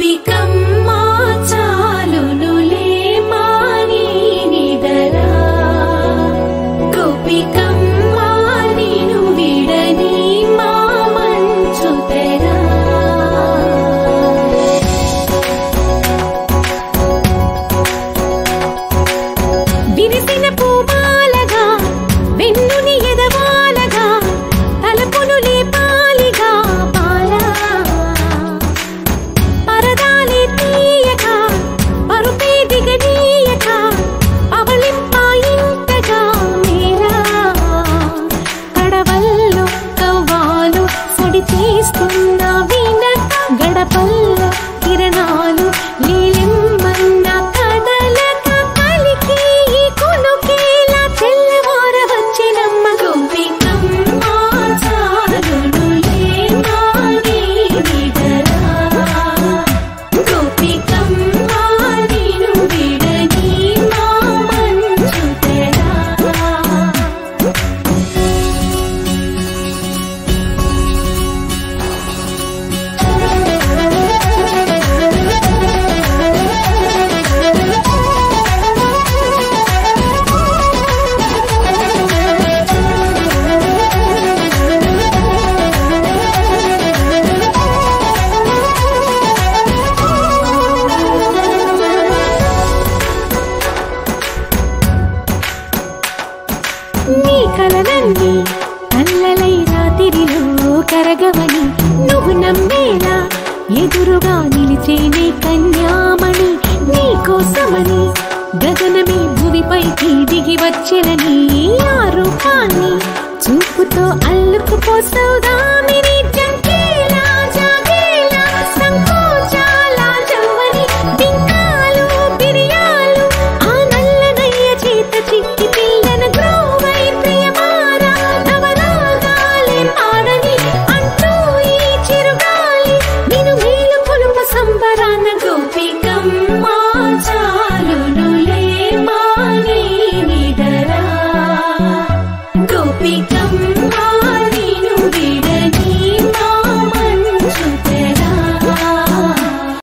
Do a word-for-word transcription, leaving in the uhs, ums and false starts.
గోపికమ్మా చాలునులే మాని నిదరా గోపికమ్మా నిను విడని మా మంచు తెరా విరిసిన పూమాలగా వెన్నుని ఎదవాలగా తలపును లేపాలిగా పాలా పరదాలి తీయక పరుపే దిగనీయక పవళింపాయింతగా మేరా కడవల్లో కవ్వాలు సడి చేస్తున్న వీణక గడపల్లో కిరణాలు నీలిమ్మన్న కదలక పలికి ఈ కొనుకేలా తెల్లవార వచ్చినమ్మ గోపికమ్మా చాలునులే మాని నిదరా గోపికమ్మా నిను విడని మా మంచు తెరా నీ కలలన్నీ కల్లలై రాత్రిలో కరగవని నువ్వు నమ్మేలా ఎదురుగా నిలిచేనే కన్యామణి నీ కోసమని గగనమే భువిపైకి దిగి వచ్చెనని ఆ రూపాన్ని చూపుతో అల్లుకుపోసౌదామిని జంకేలా జాగేలా సంకోచాల జవ్వని బింకాలు బిరియాలు ఆ నల్లనయ్య చేత చిక్కి పిల్లన గ్రోవై ప్రియమారా నవరాగాలే పాడని అంటూ ఈ చిరుగాలి నిను మేలు కొలువ సంబరాన గోపికమ్మా చాలునులే మాని నిదరా గోపిక